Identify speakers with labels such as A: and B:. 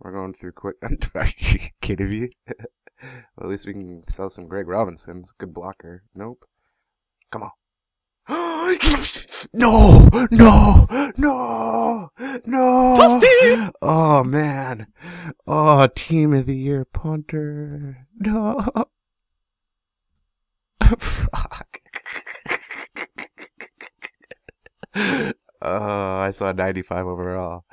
A: We're going through quick. Are you kidding me? Well, at least we can sell some Greg Robinsons. Good blocker. Nope. Come on. No! No! No! No!
B: TOTY!
A: Oh, man. Oh, team of the year punter. No. Fuck. Oh, I saw 95 overall.